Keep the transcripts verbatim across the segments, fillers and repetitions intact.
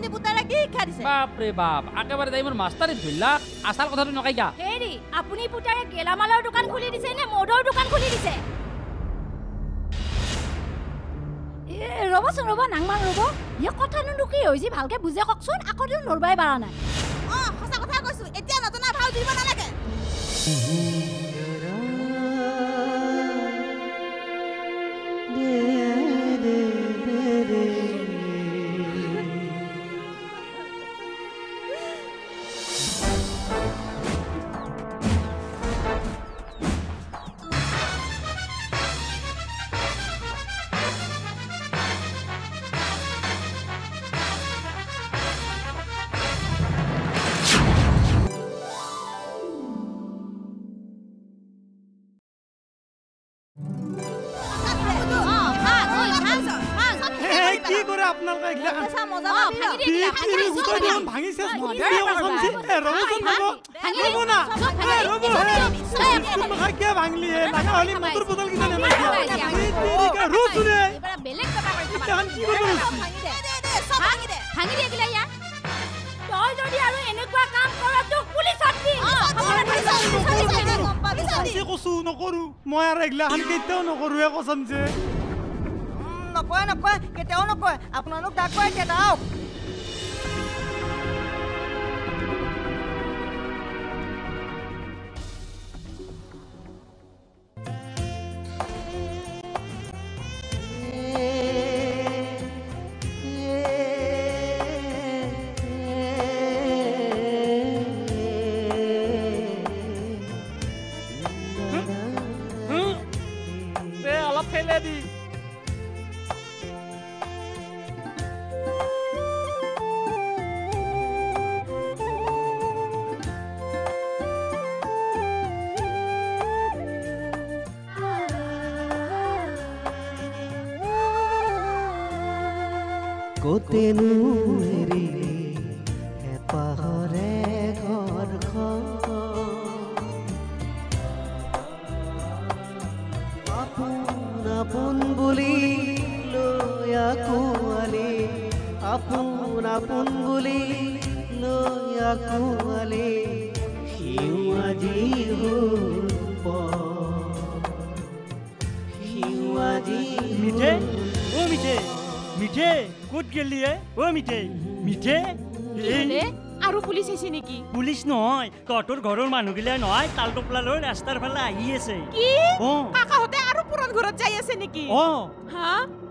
আপুনি পুতাৰে কি শিক্ষা দিছে বাপ ৰে বাপ একেবাৰে তাই মোৰ মাষ্টাৰে ধৰিলা আসাল কথাটো নকাইগা হেৰি আপুনি পুতাৰে গেলামালৰ দোকান খুলি দিছে নে মদৰ দোকান খুলি দিছে এ ৰবচোন ৰব নাংমান ৰব ইয়া কথানো কি হৈছে ভালকে বুজে ককচোন আকৌ দিন নৰবাই পাৰা নাই অ সঁচা কথা কৈছো এতিয়া নজনা ভাও দিব নালাগে মই আর এগলাখান কেতিয়াও নকৰোৱে কসম যে নকয় নকয় কেতিয়াও নকয় আপোনালোক ডাক কয় এতিয়া দাওক কতেনো হেৰি হেপাহৰে ঘৰখন আপোন আপোন বুলি লৈ আঁকোৱালি আপোন আপোন বুলি লৈ আঁকোৱালি সিও আজি হ'ল সিও আজি মিঠে অ মিঠে মিঠে কত গেলি ও মিঠে মিঠে আৰু পুলিচ আছে নেকি পুলিচ নহয় তহঁতৰ ঘৰৰ মানুহগিলা নহয় তাল টোপলা লৈ ৰাস্তাৰ ফালে আহি আছে কি অ কাকাহঁতে আৰু পুৰণ ঘৰত যাই আছে নেকি অ হা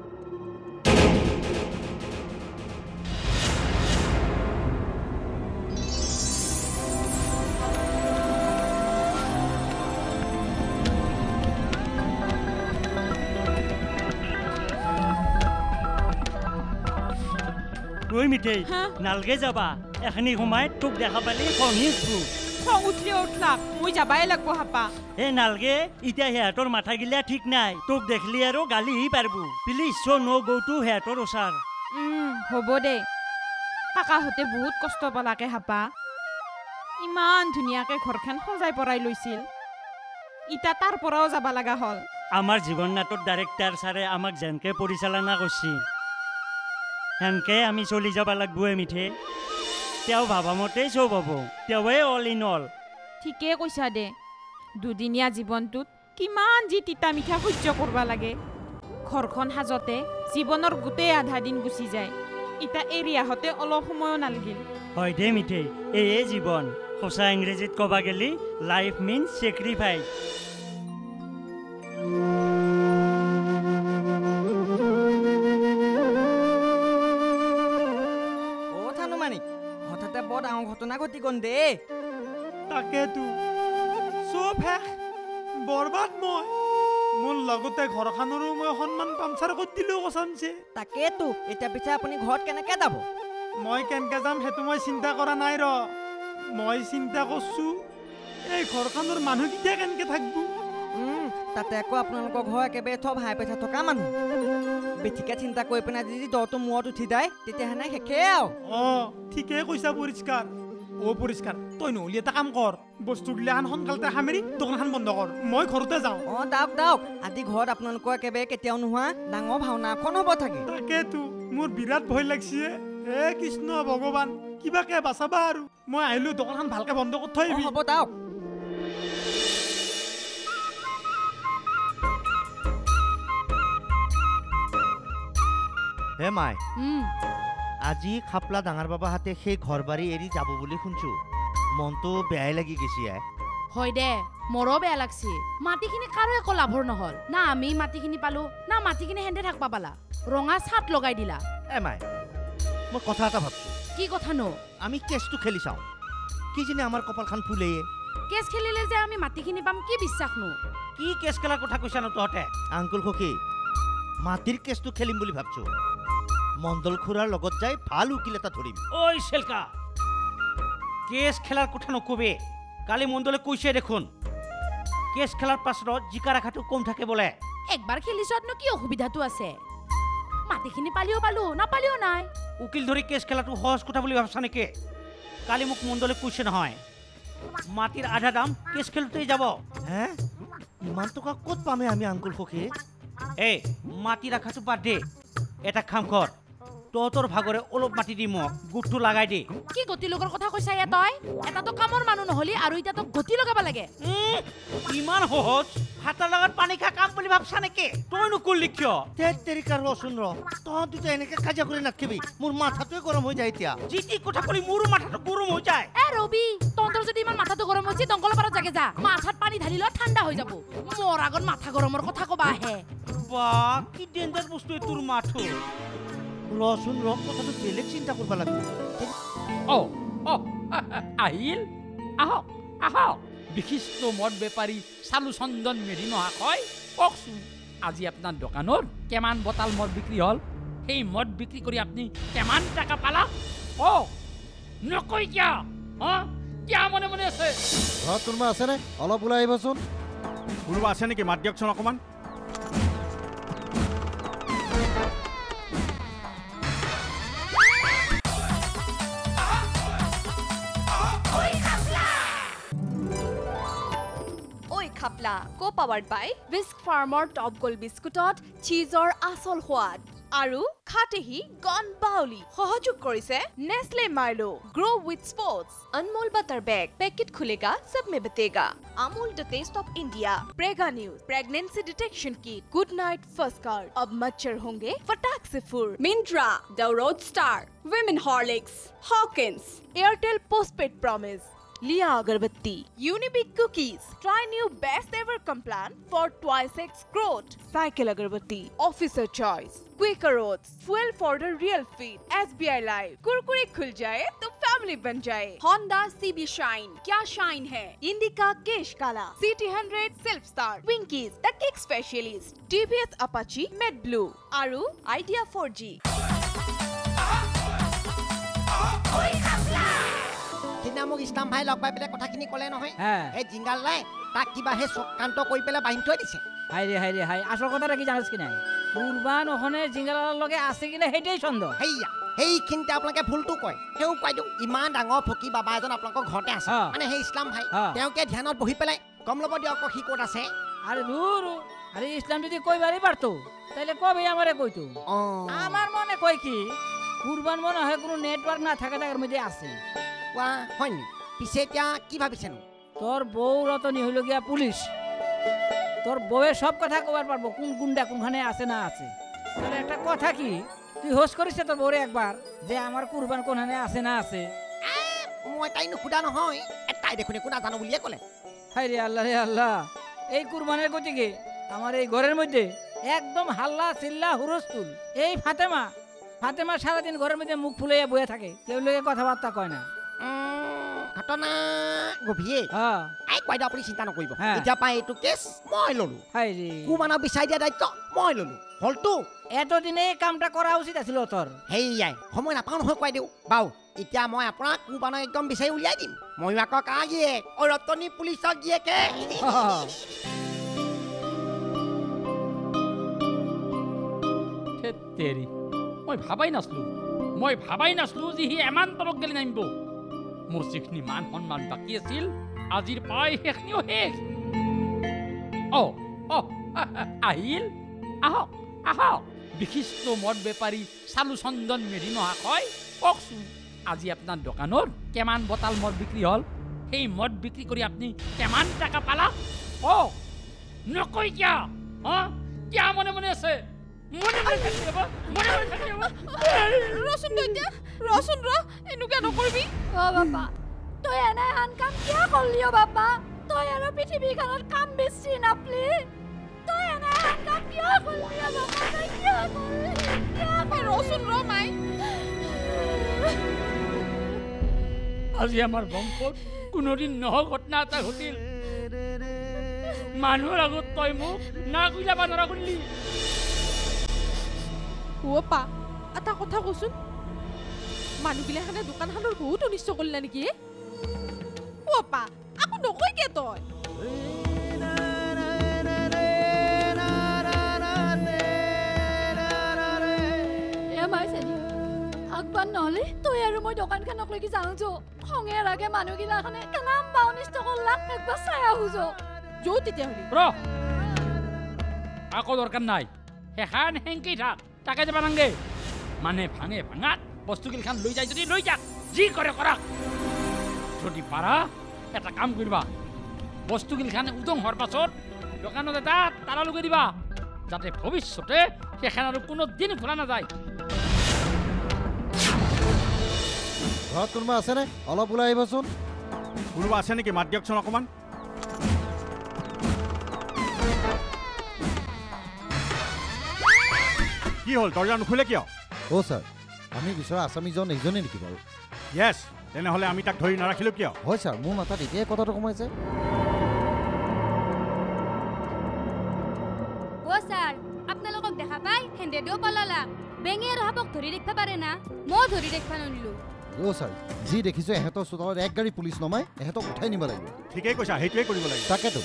ওই মিঠে নালগে যাবা এখনি সময় তোক দেখা পালি খঙিছো খং উঠলি উঠলা মই যাবাই লাগব হাপা এ নালগে ইটা হেয়াতৰ মাথা গিলা ঠিক নাই তোক দেখলি আৰু গালি হি পারবো please show no go to হেয়াতৰ ওসার উম হ'ব দে কাকাহঁতে বহুত কষ্ট পালাকে হাপা ইমান ধুনীয়াকে ঘৰখন সজাই পৰাই লৈছিল ইটা তাৰ পৰাও যাবা লাগা হল আমাৰ জীৱন নাটক ডাইৰেক্টৰ ছাৰে আমাক যেনকে পৰিচালনা কৰিছিল হেনকে আমি চলি যাব লাগবো মিঠে তেওঁ ভাবা মতেই চব হব তেওঁৱে অল ইন অল ঠিকে কৈছা দে দুদিনীয়া জীৱনটোত কিমান যি তিতা মিঠা সহ্য কৰবা লাগে ঘৰখন সাজতে জীৱনৰ গোটেই আধা দিন গুচি যায় ইটা এৰি আহতে অলপ সময়ও নালাগিল হয় দে মিঠে এয়ে জীৱন সঁচা ইংৰাজীত কবা গেলি লাইফ মিন্স সেক্ৰিফাইস ঘটনা ঘটি গন দে তাকেতো সব শেষ বৰবাদ মই মোৰ লগতে ঘৰখনৰো মই সন্মান পামচাৰ কৰি দিলো কসমছে তাকেতো এটা পিছে আপুনি ঘৰত কেনেকে যাব মই কেনকে যাম হেতু মই চিন্তা কৰা নাই ৰ মই চিন্তা কৰছো এই ঘৰখনৰ মানুহ কিটা কেনকে থাকবো উম তাতে আকৌ আপোনালোকৰ ঘৰ একেবাৰে থব হাই পেছা থকা মানুহ বেঠিকে চিন্তা কৰি পেনা যদি দটো মুৰত উঠি যায় তেতিয়া হেনে শেষে আও অ ঠিকে কৈছা পৰিষ্কাৰ ও পৰিষ্কাৰ তই নহলি এটা কাম কৰ বস্তুগিলাখান সোনকালতে সামৰি দোকানখন বন্ধ কৰ মই ঘৰতে যাওঁ অ দাওক দাওক আজি ঘৰত আপোনালোকৰ একেবাৰে কেতিয়াও নোহোৱা ডাঙৰ ভাওনা এখন হ'ব থাকে তাকেতো মোৰ বিৰাট ভয় লাগছে হে কৃষ্ণ ভগৱান কিবাকে বাচাবা আৰু মই আহিলো দোকানখন ভালকে বন্ধ কৰি থৈ আহিবি হ'ব দাওক হে মাই আজি খাপলা ডাঙৰ বাবা হাতে সেই ঘৰ বাৰী এৰি যাব বুলি শুনছো মনটো বেয়াই লাগি গেছি হয় দে মোৰো বেয়া লাগছি মাটিখিনি কাৰো একো লাভৰ নহল না আমি মাটিখিনি পালো না মাটিখিনি হেন্দে থাকবা পালা ৰঙা ছাট লগাই দিলা এ মাই মই কথা এটা ভাবছো কি কথা নো আমি কেছটো খেলি চাওঁ কি জানি আমাৰ কপালখন ফুলেয়ে কেছ খেলিলে যে আমি মাটিখিনি পাম কি বিশ্বাস নো কি কেছ খেলাৰ কথা কৈছা ন তহঁতে আংকুল সখী মাটিৰ কেছটো খেলিম বুলি ভাবছো মণ্ডল খুৰাৰ লগত যাই ভাল উকিল এটা ধৰিম ঐ চেলকা কেছ খেলাৰ কথা নকবি কালি মণ্ডলে কৈছে দেখোন কেছ খেলাৰ পাছত জিকা ৰাখাটো কম থাকে বোলে একবাৰ খেলিছোৱাতনো কি অসুবিধাটো আছে মাটিখিনি পালিও পালো নাপালিও নাই উকিল ধৰি কেছ খেলাটো সহজ কথা বুলি ভাবছা নেকি কালি মোক মণ্ডলে কৈছে নহয় মাটিৰ আধা দাম কেছ খেলোতেই যাব হে ইমান টকা ক'ত পামে আমি আংকুল সখী এই মাটি ৰাখাটো বাদ দে এটা কাম কৰ তহঁতৰ ভাগৰে অলপ মাটি দি মোক গোটটো লগাই দে কি গতি লগৰ কথা কৈছা ইয়া তই এটাতো কামৰ মানুহ নহলি আৰু ইটাতো গতি লগাব লাগে ইমান সহজ হাতৰ লগত পানী খা কাম বুলি ভাবছা নেকি তইনো কলি কিয় তেত তেৰিকাৰ ৰচোন ৰ তহঁত দুটা এনেকে কাজিয়া কৰি নাথাকিবি মোৰ মাথাটোৱে গৰম হৈ যায় এতিয়া যি টি কথা কলি মোৰো মাথাটো গৰম হৈ যায় এ ৰবি তহঁতৰ যদি ইমান মাথাটো গৰম হৈছে দংকলৰ পাৰত জাগে যা মাথাত পানী ঢালি ল ঠাণ্ডা হৈ যাব মোৰ আগত মাথা গৰমৰ কথা কবা আহে বা কি ডেঞ্জাৰ বস্তু তোৰ মাথো ৰচোন ৰ কথাটো বেলেগ চিন্তা কৰিব লাগিব অ অ আহিল আহক আহক বিশিষ্ট মদ বেপাৰী চালু চন্দন মেধি মহাশয় কওকচোন আজি আপোনাৰ দোকানৰ কিমান বটাল মদ বিক্ৰী হ'ল সেই মদ বিক্ৰী কৰি আপুনি কিমান টকা পালা কওক নকয় কিয় হা কিয় মনে মনে আছে ঘৰত কোনোবা আছেনে অলপ ওলাই আহিবচোন কোনোবা আছে নেকি মাত দিয়কচোন অকণমান Oi Khapla, co-powered by Whisk Farmer Top Gold Biscuitot, cheeseor asol hwad. Aru khatehi gon bauli. Sohojog korise Nestle Milo. Grow with sports. Anmol butter bag. Packet khulega, sab mein batega. Amul the taste of India. Prega News. Pregnancy detection kit. Good night first card. Ab machhar honge fatak se fur. Mindra, the road star. Women Horlicks. Hawkins. Airtel postpaid promise. Liya Agarbatti. Unibic cookies. Try new best ever complan for twice X growth. Cycle Agarbatti. Officer choice. Quaker Oats. Fuel for the real feed. S B I Live. Kurkure khul jaye to family ban jaye. Honda C B Shine. Kya shine hai? Indica Kesh Kala. C T one hundred Self Start. Winkies. The Kick Specialist. T V S Apache Med Blue. Aru Idea four G. Oi Khapla. Kina মোক ইসলাম ভাই লগ পাই পেলে কথাখিনি কলে নহয় এই জিঙ্গাল লাই তাক কিবা হে সকান্ত কই পেলে বাহিন থৈ দিছে হাই রে হাই রে হাই আসল কথাটা কি জানিস কি নাই কুরবান ওখানে জিঙ্গালার লগে আছে কিনা হেইটাই সন্দেহ হেইয়া হেই খিনতে আপোনাকে ভুলটো কয় হেউ কই দিও ইমান ডাঙৰ ফকি বাবা এজন আপোনাকৰ ঘৰতে আছে মানে হে ইসলাম ভাই তেওঁকে ধ্যানত বহি পেলাই কম লব দিয়ক কি কোট আছে আরে দূর আরে ইসলাম যদি কইবারই পারতো তাইলে কবে আমারে কইতো আমার মনে কই কি কুরবান মনে হয় কোনো নেটওয়ার্ক না থাকা জায়গার মধ্যে আছে ওয়া হয়নি পিছে এতিয়া কি ভাবিছেন তোর বউ রতনী হইল গিয়া পুলিশ তোর বউয়ের সব কথা কবার পারবো কোন গুন্ডা কোনখানে আছে না আছে তাহলে একটা কথা কি তুই হোস করিস তোর বউরে একবার যে আমার কুরবান কোনখানে আছে না আছে মই তাই নুখুদা নহয় তাই দেখুন একো নাজানো বুলিয়ে কলে হাই রে আল্লাহ রে আল্লাহ এই কুরবানের গতিকে আমার এই ঘরের মধ্যে একদম হাল্লা চিল্লা হুরস্তুল এই ফাতেমা ফাতেমা সারাদিন ঘরের মধ্যে মুখ ফুলাইয়া বয়ে থাকে কেউ লোকে কথাবার্তা কয় না ঘটনা গভীয়ে এই কয়দা আপুনি চিন্তা নকৰিব এতিয়া পাই এইটো কেছ মই ললো হাই রে কুমানক বিচাই দিয়া দায়িত্ব মই ললো হলটো এতদিনে এই কামটা করা উচিত আছিল তোর হেইয়াই সময় নাপাওঁ নহয় কয় দিওঁ বাও এতিয়া মই আপোনাক কুমানক একদম বিচাৰি উলিয়াই দিম মই আকৌ কা গিয়ে অ ৰতনী পুলিচক গিয়েকে তেৰি মই ভাবাই নাছলো মই ভাবাই নাছলো যে সি এমান তলক গেলি নামিব মোৰ যিখিনি মান সন্মান বাকী আছিল আজিৰ পাই সেইখিনিও শেষ অ অ আহিল আহক আহক বিশিষ্ট মদ বেপাৰী চালু চন্দন মেধি মহাশয় কওকচোন আজি আপোনাৰ দোকানৰ কিমান বটাল মদ বিক্ৰী হ'ল সেই মদ বিক্ৰী কৰি আপুনি কিমান টকা পালা কওক নকয় কিয় হা কিয় মনে মনে আছে মনে মনে থাকিব মনে মনে থাকিব ৰচোন দৈত্যা ৰচোন ৰ এনেকুৱা নকৰিবি অ বাবা তই এনে আন কাম কিয় কৰলি অ বাবা তই আৰু পৃথিৱীখনত কাম বেছি নাপলি তই এনে আন কাম কিয় কৰলি অ বাবা তই কিয় কৰলি ৰচোন ৰ মাই আজি আমাৰ বংশত কোনোদিন নহয় ঘটনা এটা ঘটিল মানুহৰ আগত তই মোক না কইলা বা নৰা কৰিলি অ পা এটা কথা কচোন মানুহগিলাখানে দোকানখনৰ বহুত অনিষ্ট কৰিলা নেকি অ পা আকৌ নকয় কে তই আগবান নহলে তই আৰু মই দোকানখনক লৈকে যাওঁ যো খঙে ৰাগে মানুহগিলাখনে কেনাম বা অনিষ্ট কৰলাক একবাৰ চাই আহো যো যো তেতিয়াহ'লে ৰ আকৌ দৰকাৰ নাই সেখান হেংকি থাক তাকে যাবা নাংগে মানে ভাঙে ভাঙাত বস্তুগিলখান লৈ যায় যদি লৈ যাক যি কৰে কৰক যদি পাৰা এটা কাম কৰিবা বস্তুগিলখান উদং হোৱাৰ পাছত দোকানত এটা তালা লগাই দিবা যাতে ভৱিষ্যতে সেইখান আৰু কোনো দিন খোলা নাযায় ঘৰত কোনোবা আছেনে অলপ ওলাই আহিবচোন কোনোবা আছে নেকি মাত দিয়কচোন অকণমান কি হ'ল দৰ্জা নুখুলে কিয় অ' ছাৰ আমি বিচৰা আছামীজন এইজনেই নেকি বাৰু য়েছ তেনেহ'লে আমি তাক ধৰি নাৰাখিলোঁ কিয় হয় ছাৰ মোৰ মাথাত এতিয়াই কথাটো সোমাইছে অ' ছাৰ আপোনালোকক দেখা পাই হেন্দেদেও পলালা বেঙে আৰু সাপক ধৰি দেখিব পাৰে না মই ধৰি দেখিব নোৱাৰিলোঁ অ' ছাৰ যি দেখিছোঁ এহেঁতৰ চোতালত এক গাড়ী পুলিচ নমাই এহেঁতক উঠাই নিব লাগিব ঠিকেই কৈছা সেইটোৱে কৰিব লাগিব তাকেতো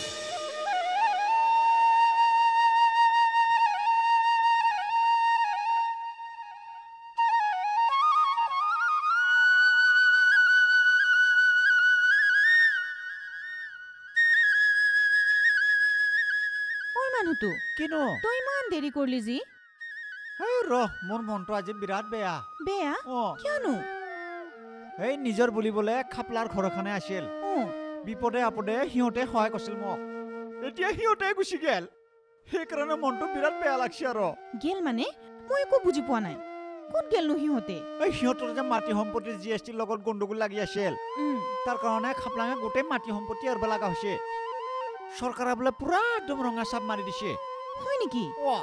মানুহটো কিনো তই ইমান দেৰি কৰিলি যি এই ৰহ মোৰ মনটো আজি বিৰাট বেয়া বেয়া কিয়নো এই নিজৰ বুলিবলে খাপলাৰ ঘৰখনে আছিল বিপদে আপদে সিহঁতে সহায় কৰিছিল মোক এতিয়া সিহঁতে গুচি গেল সেইকাৰণে মনটো বিৰাট বেয়া লাগছে আৰু গেল মানে মই একো বুজি পোৱা নাই ক'ত গেলনো সিহঁতে এই সিহঁতৰ যে মাটি সম্পত্তিৰ জি এছ টিৰ লগত গণ্ডগোল লাগি আছিল তাৰ কাৰণে খাপলাঙে গোটেই মাটি সম্পত্তি এৰিব লগা হৈছে চৰকাৰে বোলে পুৰা একদম ৰঙা চাপ মাৰি দিছে হয় নেকি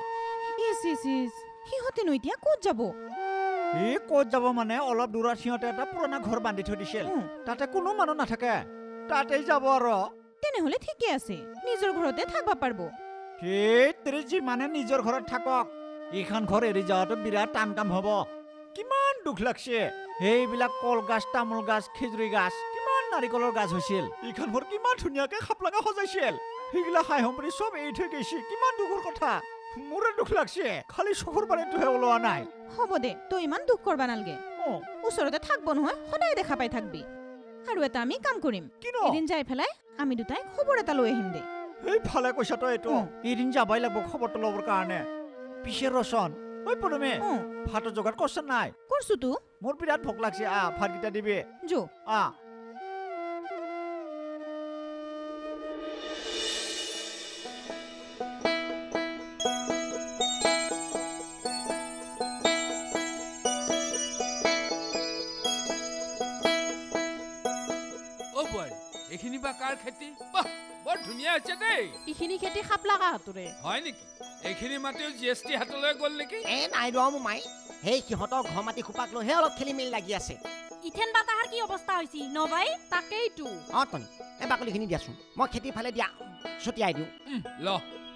সিহঁতেনো এতিয়া ক'ত যাব এই ক'ত যাব মানে অলপ দূৰত সিহঁতে এটা পুৰণা ঘৰ বান্ধি থৈ দিছিল তাতে কোনো মানুহ নাথাকে তাতেই যাব আৰু তেনেহ'লে ঠিকে আছে নিজৰ ঘৰতে থাকিব পাৰিব সেই যিমানে নিজৰ ঘৰত থাকক এইখন ঘৰ এৰি যোৱাটো বিৰাট টান কাম হ'ব কিমান দুখ লাগছে সেইবিলাক কলগাছ তামোল গাছ খেজুৰি গাছ কিমান নাৰিকলৰ গাছ হৈছিল এইখন ঘৰ কিমান ধুনীয়াকে খাপলাঙে সজাইছিল সেইগিলা খাই সম্পত্তি চব এৰি থৈ গৈছে কিমান দুখৰ কথা মোৰে দুখ লাগছে খালি চকুৰ পানীটোহে ওলোৱা নাই হ'ব দে তই ইমান দুখ কৰবা নালগে ওচৰতে থাকব নহয় সদায় দেখা পাই থাকবি আৰু এটা আমি কাম কৰিম এদিন যাই পেলাই আমি দুটাই খবৰ এটা লৈ আহিম দে এই ভালে কৈছা তই এইটো এদিন যাবাই লাগব খবৰটো ল'বৰ কাৰণে পিছে ৰচন ঐ পদমে ভাতৰ যোগাৰ কৰচোন নাই কৰছো তো মোৰ বিৰাট ভোক লাগছে আ ভাতকেইটা দিবি যো আ এইখিনি বা কাৰ খেতি বাহ বৰ ধুনীয়া হৈছে দেই এইখিনি খেতি খাপলা কাহাতৰে হয় নেকি এইখিনি মাটিও জি এছ টি হাতলৈ গ'ল নেকি এ নাই ৰ মোমাই সেই সিহঁতৰ ঘৰ মাটি খোপাক লৈহে অলপ খেলি মেলি লাগি আছে ইথেন বাতাহাৰ কি অৱস্থা হৈছে নবাই তাকেইতো অ টনি এই বাকলিখিনি দিয়াচোন মই খেতিৰ ফালে দিয়া ছটিয়াই দিওঁ ল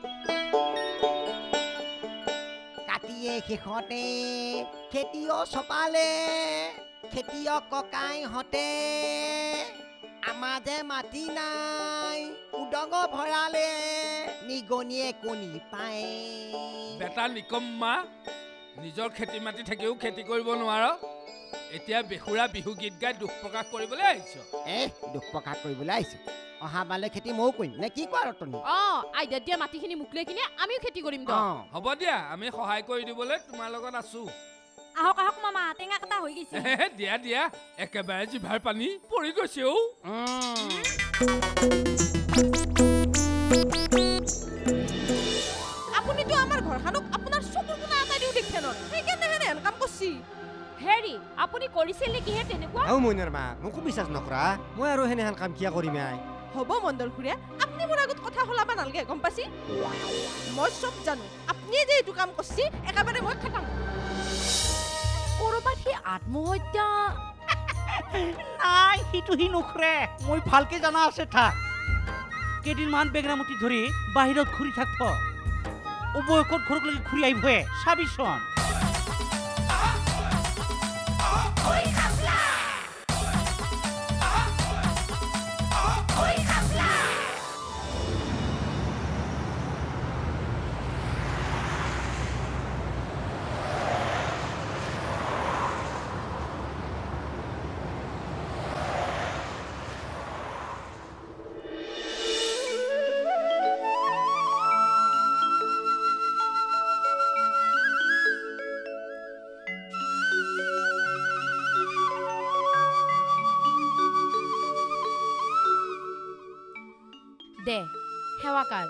কাটিয়ে শেষতে খেতিও চপালে খেতিয়ক ককাইহঁতে আমাৰ যে মাটি নাই উদঙ ভৰালে নিগনিয়ে কণী পায় বেটা নিকম্মা নিজৰ খেতি মাটি থাকিও খেতি কৰিব নোৱাৰ এতিয়া বেহুৰা বিহু গীত গাই দুখ প্ৰকাশ কৰিবলৈ আহিছ এ দুখ প্ৰকাশ কৰিবলৈ আহিছো অহা বালে খেতি ময়ো কৰিম নে কি কোৱা ৰতনী অ আইডিয়া দিয়া মাটিখিনি মুকলে কিনে আমিও খেতি কৰিম দ হ'ব দিয়া আমি সহায় কৰি দিবলৈ তোমাৰ লগত আছো আহক আহক মামা টেঙা কাটা হৈ গৈছে দিয়া দিয়া একেবাৰে জিভাৰ পানী পৰি গৈছে ও আপুনিতো আমাৰ ঘৰখনক আপোনাৰ চকুৰ কোণা এটা দিও দেখে ন সেইকাৰণে হেনে হেন কাম কৰছি হেৰি আপুনি কৰিছিল নেকি হে তেনেকুৱা আও মইনাৰ মা মোকো বিশ্বাস নকৰা মই আৰু হেনে হেন কাম কিয়া কৰিম আই হ'ব মণ্ডল খুৰীয়া আপুনি মোৰ আগত কথা হলাবা নালগে গম পাছি মই সব জানো আপুনি যে এইটো কাম কৰছি একেবাৰে মই খাটাম কৰবাত সি আত্মহত্যা নাই সিটো সি নকৰে মই ভালকে জানা আছে থাক কেইদিনমান বেগৰামতি ধৰি বাহিৰত ঘূৰি থাকব অবয়কত ঘৰকলৈকে ঘূৰি আহিবহে চাবিচোন ঐ খাপলা ঐ খাপলা দে সেৱাকাৰ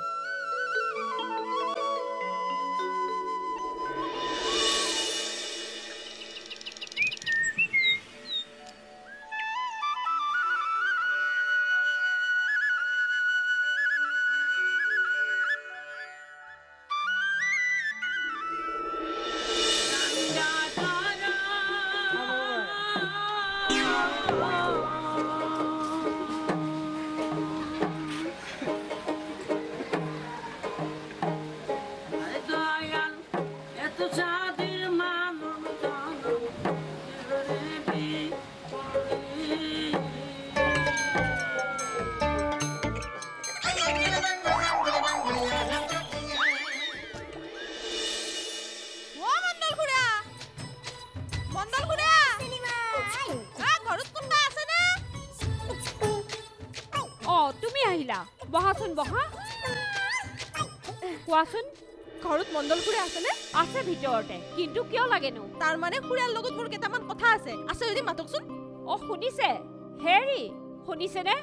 বহাচোন বহা কোৱাচোন ঘৰত মণ্ডল খুৰা আছে নে আছে ভিতৰতে কিন্তু কিয় লাগেনো তাৰ মানে খুৰাৰ লগত মোৰ কেইটামান কথা আছে আছে যদি মাতকচোন অ শুনিছে হেৰি শুনিছে নে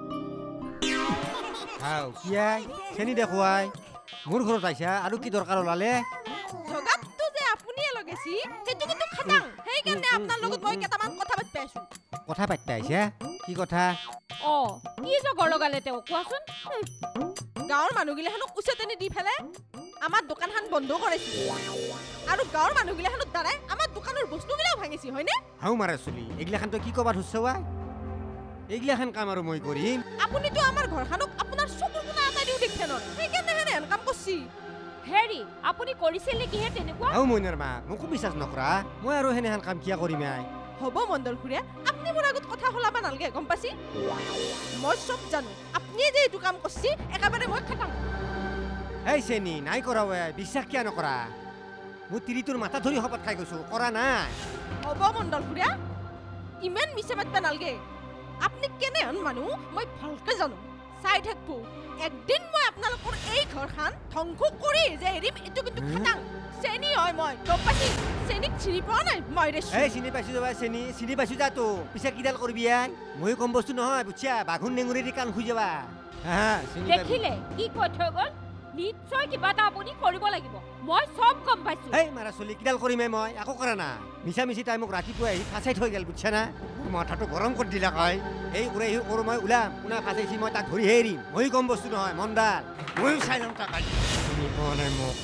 হাও কিয়াই চেনি দেখুৱাই মোৰ ঘৰত আইছা আৰু কি দৰকাৰ ওলালে জগাতটো যে আপুনিয়ে লগেছি সেইটো কিন্তু খাটাং সেইকাৰণে আপোনাৰ লগত মই কেইটামান কথা পাতি আছো কথা পাতি আইছা কি কথা অ কি জগৰ লগালে তেওঁ কোৱাচোন গাঁৱৰ মানুহগিলাখনক উচেতনি দি ফেলে আমাৰ দোকানখন বন্ধ কৰিছে আৰু গাঁৱৰ মানুহগিলাখনৰ দ্বাৰাই আমাৰ দোকানৰ বস্তুগিলাও ভাঙিছি হয়নে হাও মাৰা চলি এইগিলাখান তই কি কবাত হুচ্ছৱা এইগিলাখান কাম আৰু মই কৰিম আপুনিতো আমাৰ ঘৰখনক আপোনাৰ চকুৰ কোণা এটা দিও দেখে ন সেইকাৰণে হেনে হেন কাম কৰছি হেৰি আপুনি কৰিছিল নেকি হে তেনেকুৱা হাও মইনাৰ মা মোকো বিশ্বাস নকৰা মই আৰু হেনে হেন কাম কিয়া কৰিম আই হ'ব মণ্ডল খুৰীয়া আপুনি মোৰ আগত কথা হলাবা নালগে গম পাছি মই সব জানো আপুনি যে এইটো কাম কৰছি একেবাৰে মই খাটাম এই চেনি নাই কৰা ৱে বিশ্বাস কিয় নকৰা মোৰ তিৰিটোৰ মাথা ধৰি শপত খাই গৈছো কৰা নাই হ'ব মণ্ডল খুৰীয়া ইমান মিছা মাতবা নালগে আপুনি কেনেহেন মানুহ মই ভালকে জানো চাই থাকবো একদিন মই আপোনালোকৰ এই ঘৰখন ধ্বংস কৰি যে এৰিম এইটো কিন্তু খাটাং চেনি হয় মই গম পাইছি চেনিক চিনি পোৱা নাই মই ৰে এই চিনি পাইছো যাবা চেনি চিনি পাইছো যা তো পিছে কিডাল কৰিবি আই মই কম বস্তু নহয় বুঝছা বাঘুন নেঙুৰি দি কাণ খুই যাবা হা চিনি দেখিলে কি কৈ থৈ গ'ল নিশ্চয় কিবা এটা আপুনি কৰিব লাগিব মই সব গম পাইছো এই মাৰা চলি কিডাল কৰিমে মই একো কৰা না মিছা মিছি তাই মোক ৰাতিপুৱা আহি ফাঁচাই থৈ গেল বুঝছা না মোৰ মাথাটো গৰম কৰি দিলা কয় এই উৰে এই ওৰ মই ওলাম কোনা ফাঁচাইছি মই তাক ধৰি হেৰিম মই কম বস্তু নহয় মন্দাল ময়ো চাই যাম তাক চিনি পোৱা নাই মোক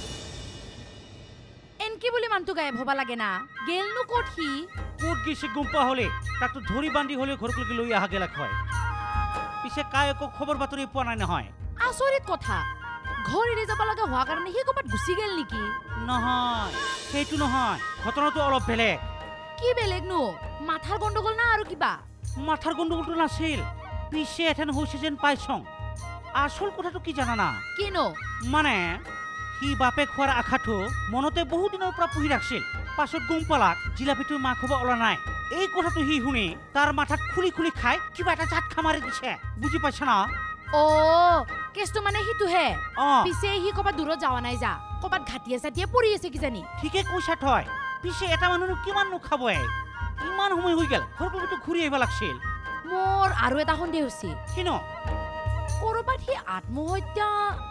এনকি বুলি মানুহটো গায়ব হবা লাগে না গেলনো ক'ত সি ক'ত গেছে গম পোৱা হ'লে তাকতো ধৰি বান্ধি হ'লে ঘৰকলৈকে লৈ আহা গেলাক হয় পিছে কাই একো খবৰ বাতৰি পোৱা নাই নহয় আচৰিত কথা ঘৰ এৰি যাব লগা হোৱা কাৰণে সি ক'ৰবাত গুচি গেল নেকি নহয় সেইটো নহয় ঘটনাটো অলপ বেলেগ কি বেলেগ নো মাথাৰ গণ্ডগোল না আৰু কিবা মাথাৰ গণ্ডগোলটো নাছিল পিছে এথেন হৈছে যেন পাইছং আসল কথাটো কি জানা না কিনো মানে সি বাপে খোৱাৰ আশাটো মনতে বহু দিনৰ পৰা পুহি ৰাখছিল পাছত গম পালাক জিলাপিটোৰ মাক হ'ব ওলা নাই এই কথাটো সি শুনি তাৰ মাথাত খুলি খুলি খাই কিবা এটা জাত খামাৰি দিছে বুজি পাইছা না অ কেছটো মানে হিতুহে পিছে সি ক'ৰবাত দূৰত যাৱা নাই যা ক'ৰবাত ঘাটিয়ে চাটিয়ে পৰি আছে কিজানি ঠিকে কৈছা তই পিছে এটা মানুহনো কিমান নো খাব এ ইমান সময় হৈ গেল ঘৰটো ঘূৰি আহিব লাগছিল মোৰ আৰু এটা সন্দেহ হৈছে কিন কৰবাত সি আত্মহত্যা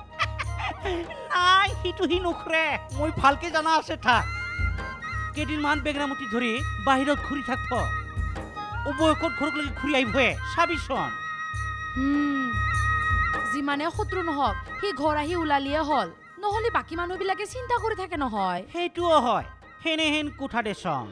নাই সিটো সি নখৰে মই ভালকে জানা আছে থাক কেইদিনমান বেগৰামতি ধৰি বাহিৰত ঘূৰি থাকব অবয়কত ঘৰকলৈকে ঘূৰি আহিবহে চাবিচোন যিমানে শত্ৰু নহওক সি ঘৰ আহি ওলালিয়ে হল নহলে বাকী মানুহবিলাকে চিন্তা কৰি থাকে নহয় সেইটোও হয় হেনেহেন কোঠা দেচোন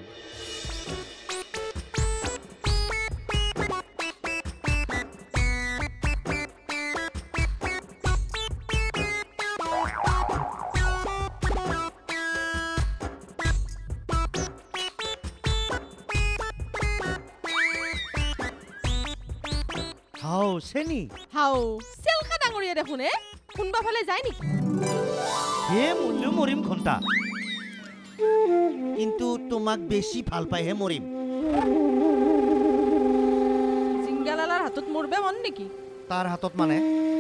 হাও চেনি হাও চেলকা ডাঙৰীয়া দেখোন এ কোনবা ফালে যায় নেকি হে মূল্য মৰিম ঘণ্টা কিন্তু তোমাক বেছি ভাল পাইহে মৰিম জিংগালালাৰ হাতত মৰবে মন নেকি তাৰ হাতত মানে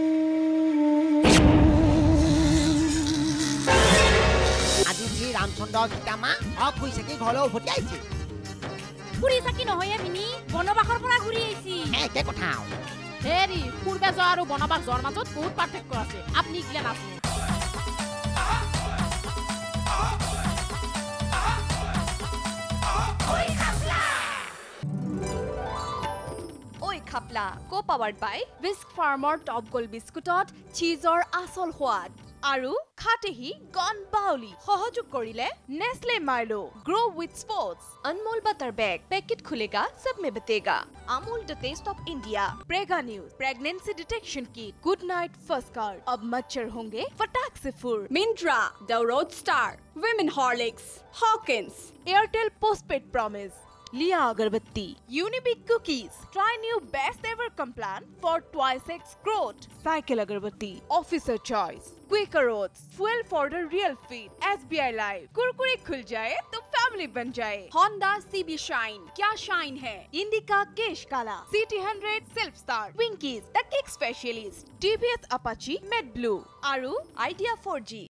আজি যি ৰামচন্দ্ৰ গীতামা অফ হৈছে কি ঘৰলৈ উভতি আহিছে ঘূৰি চাকি নহয় মিনি বনবাসৰ পৰা ঘূৰি আহিছি একে কথা হেৰি ফুৰবে যোৱা আৰু বনবাস যোৱাৰ মাজত বহুত পাৰ্থক্য আছে আপুনি গিলা নাচনে Oi Khapla, co-powered by Whisk Farmer Top Gold Biscuitot cheeseor asol hwad aru khatehi gone bauli সহযোগ কৰিলে Nestle Milo grow with sports Anmol butter bag packet खुलेगा सब में बतेगा Amul the taste of India Prega News pregnancy detection kit good night first card अब मच्छर होंगे फटाक से फुर Mindra the road star women Horlicks Hawkins Airtel postpaid promise Lia Agarbatti Unibic cookies try new best ever complan for twice x growth Cycle Agarbatti Officer choice Quaker Oats fuel for the real feed S B I Live Kurkure खुल जाए तो family बन जाए Honda C B Shine क्या shine है Indica केश काला C T one hundred Self Start Winkies the cake specialist T V S Apache Med Blue आरु Idea four G